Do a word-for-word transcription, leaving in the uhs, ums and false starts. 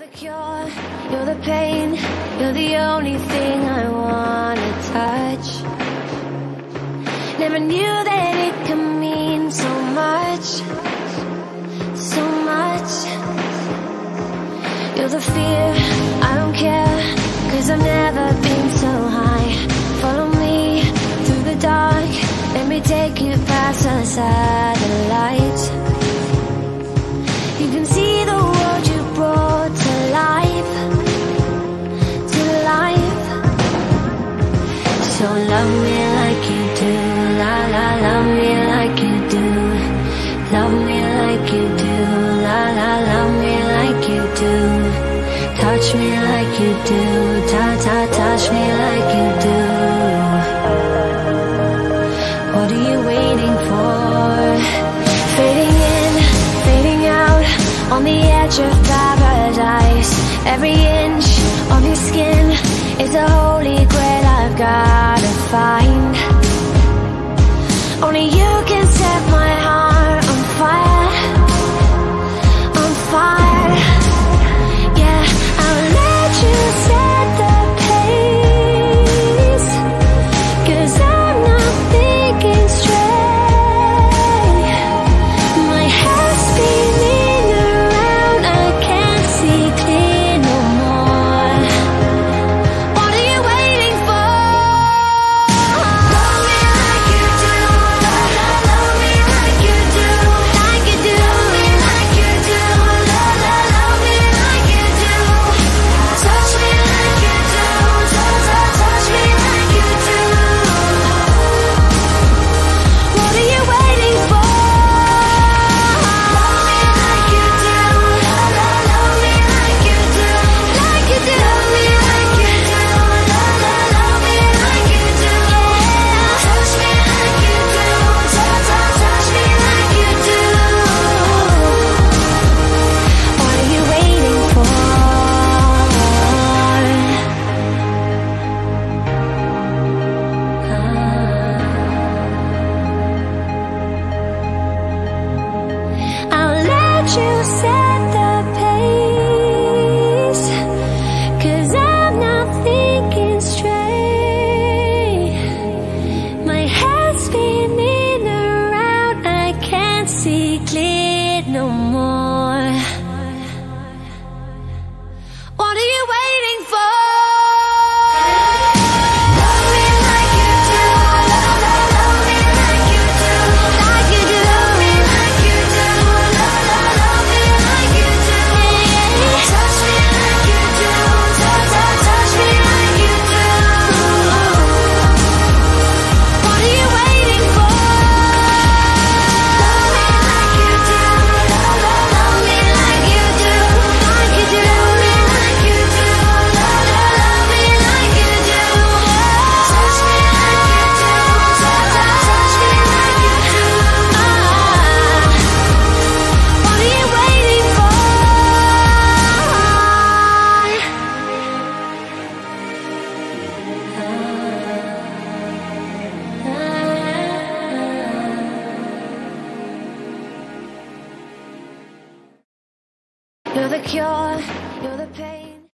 the cure, you're the pain, you're the only thing I wanna touch. Never knew that it could mean so much, so much. You're the fear, I don't care, cause I've never been so high. Follow me through the dark, let me take you past the satellites. You can see the world you brought to life, to life. So love me like you do, la la, love me like you do. Love me like you do, la la, love me like you do. Touch me like you do, ta ta, touch me like you do. What are you waiting for? Fading in, fading out, on the edge of paradise. Every inch of your skin is a holy grail I've gotta find. Only you can set my heart on fire, on fire. Yeah, I'll let you set the pace, cause I'm not thinking straight. My head's spinning around, I can't see clear no more. What are you waiting for? Love me like you do, love, love, love me like you do, like you do. Love me like you do, love, love, love me like you do. Touch me like you do, touch, touch, touch me like you do. What are you waiting for? Love me like you do, love, love, love me like you do, like you do. Love me like you do, love, love, love me like you do. Touch me like you do, touch, touch, touch me like you do. What are you waiting for? I'll let you set the pace, cause I'm not thinking straight. My head's spinning around, I can't see clear no more. What are you waiting for? Love me like you do, love, love, love me like you do, like you do. Love me like you do, love, love, love me like you do. Touch me like you do, touch, touch, touch me like you do. What are you waiting for? Love me like you do, love, love, love me like you do, like you do. Love me like you do, love, love, love me like you do. Touch me like you do, touch, touch, touch me like you do. What are you waiting for? You're the cure, you're the pain.